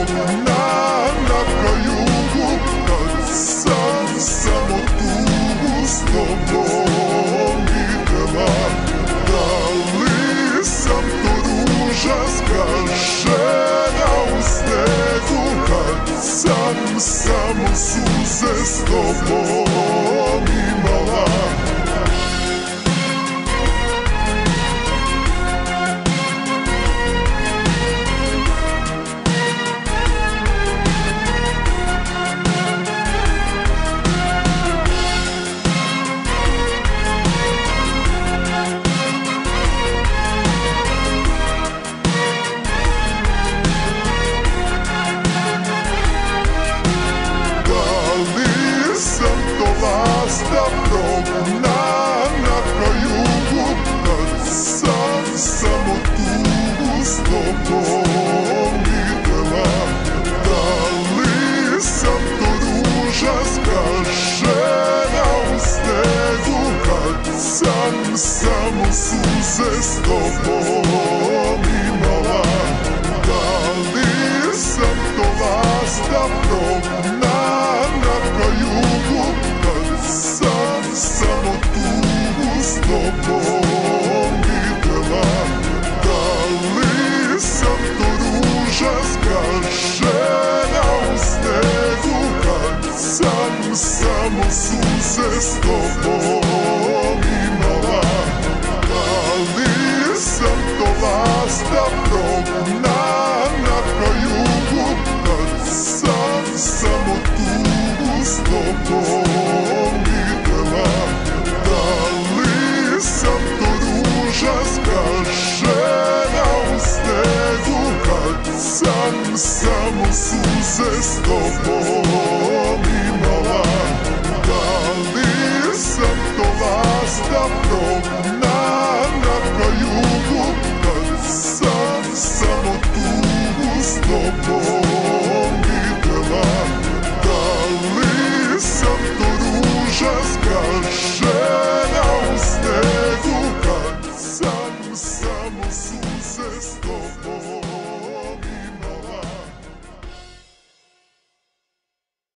na kajugu, kad sam samo tugu s tobom videla. Da li sam to ruža zgažena u snegu, kad sam samo suze s tobom imala. Da progna na kajugu, kad sam samo tugu s tobom videla. Da li sam to ruža zgažena u snegu, kad sam samo suze s tobom imala. Da li sam to vas da progna na kajugu, sam samo tugu s tobom videla. Da li sam to ruža zgažena u snegu, kad sam samo suze s tobom imala. Da li sam to vas da progna na kajugu, kad sam samo tugu s tobom videla. Da li sam to ruža zgažena u snegu, kad sam samo suze s tobom